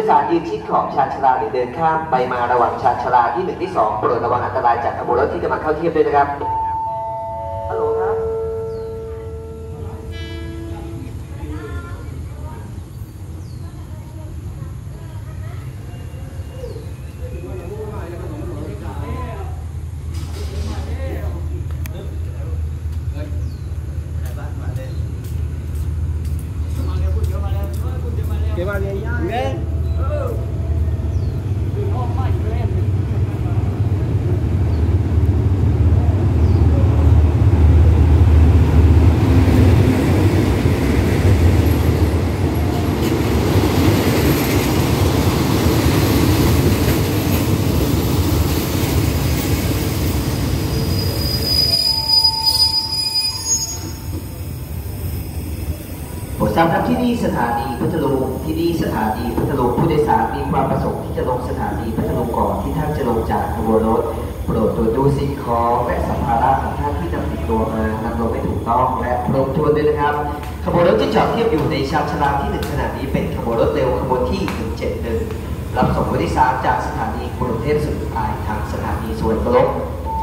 ดยสารยืนชิดขอบชานชาลาหรือเดินข้ามไปมาระหว่างชานชาลาที่1ที่2โปรดระวังอันตรายจากขบวนรถที่กำลังเข้าเทียบด้วยนะครับฮัลโหลครับเก็บมาเลยย่าเงี้ยสำหรับที่นี่สถานีพัทลุงที่นี่สถานีพัทลุงผู้โดยสารมีความประสงค์ที่จะลงสถานีพัทลุงก่อนที่ท่านจะลงจากขบวนรถโปรดตรวจดูสิ่งของและสัมภาระของท่านที่นำติดตัวมานำลงไม่ถูกต้องและครบถ้วนด้วยนะครับขบวนรถที่จอดเทียบอยู่ในชานชาลาที่1ขณะนี้เป็นขบวนรถเร็วขบวนที่171รับส่งผู้โดยสารจากสถานีกรุงเทพสุดปลายทางสถานีสวนกลบ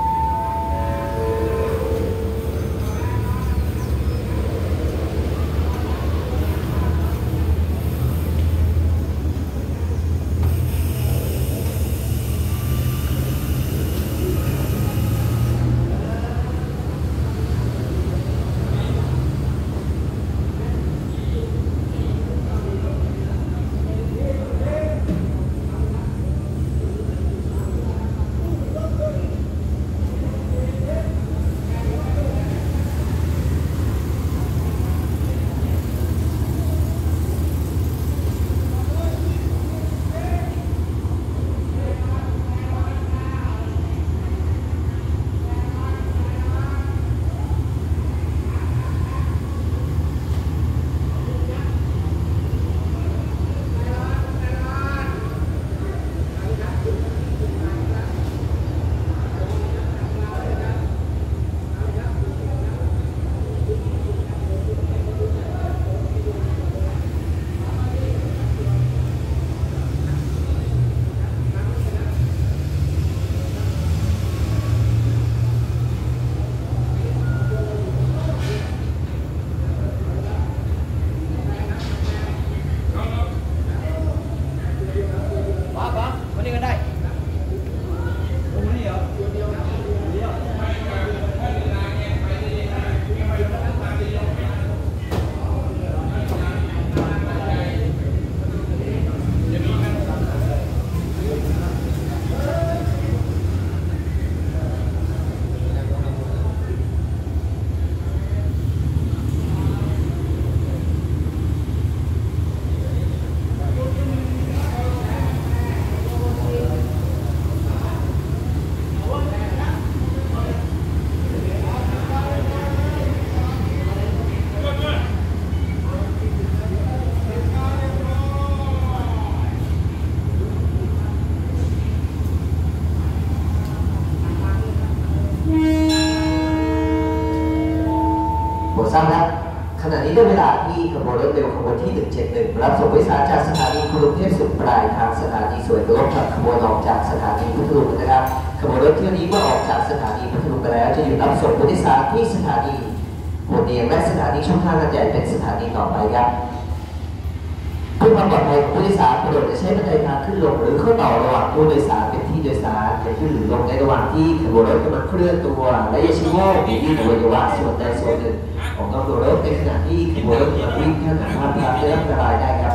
ทราบนะขณะนี้ได้เวลาที่ขบวนรถเร็วขบวนที่171รับส่งผู้โดยสารจากสถานีกรุงเทพสุดปลายทางสถานีสวนกลบกับขบวนออกจากสถานีพัทลุงนะครับขบวนรถเที่ยวนี้เมื่อออกจากสถานีพัทลุงไปแล้วจะหยุดรับส่งผู้โดยสารที่สถานีหัวเนียงและสถานีช่องทางลาดใหญ่เป็นสถานีต่อไปครับเพื่อความปลอดภัยของผู้โดยสารโปรดจะใช้บันไดทางขึ้นลงหรือเข้าต่อระหว่างผู้โดยสารเป็นที่โดยสารจะขึ้นหรือลงในระหว่างที่ขบวนรถกำลังเคลื่อนตัวและอย่าชี้ว่ามีที่อวัยวะส่วนใดส่วนหนึ่งของตัวรถในขณะที่ขบวนรถกำลังวิ่งท่านสามารถพลาดได้รับอันตรายได้ครับ